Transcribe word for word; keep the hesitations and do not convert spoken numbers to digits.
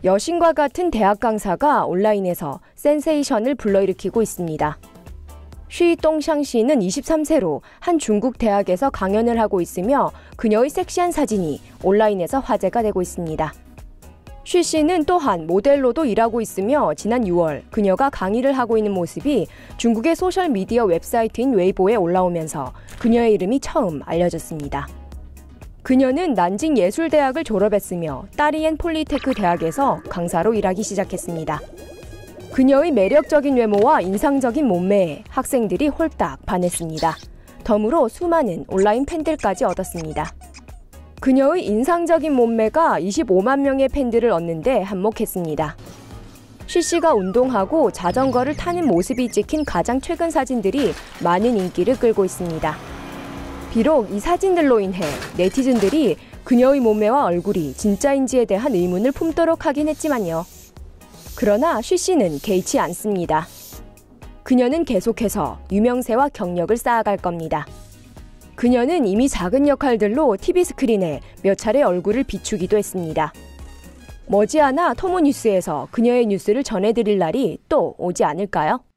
여신과 같은 대학 강사가 온라인에서 센세이션을 불러일으키고 있습니다. 쉬 똥샹 씨는 이십삼 세로 한 중국 대학에서 강연을 하고 있으며 그녀의 섹시한 사진이 온라인에서 화제가 되고 있습니다. 쉬 씨는 또한 모델로도 일하고 있으며 지난 유월 그녀가 강의를 하고 있는 모습이 중국의 소셜미디어 웹사이트인 웨이보에 올라오면서 그녀의 이름이 처음 알려졌습니다. 그녀는 난징 예술대학을 졸업했으며 따리엔 폴리테크 대학에서 강사로 일하기 시작했습니다. 그녀의 매력적인 외모와 인상적인 몸매에 학생들이 홀딱 반했습니다. 덤으로 수많은 온라인 팬들까지 얻었습니다. 그녀의 인상적인 몸매가 이십오만 명의 팬들을 얻는데 한몫했습니다. 쉬 씨가 운동하고 자전거를 타는 모습이 찍힌 가장 최근 사진들이 많은 인기를 끌고 있습니다. 비록 이 사진들로 인해 네티즌들이 그녀의 몸매와 얼굴이 진짜인지에 대한 의문을 품도록 하긴 했지만요. 그러나 쉬 씨는 개의치 않습니다. 그녀는 계속해서 유명세와 경력을 쌓아갈 겁니다. 그녀는 이미 작은 역할들로 티비 스크린에 몇 차례 얼굴을 비추기도 했습니다. 머지않아 토모 뉴스에서 그녀의 뉴스를 전해드릴 날이 또 오지 않을까요?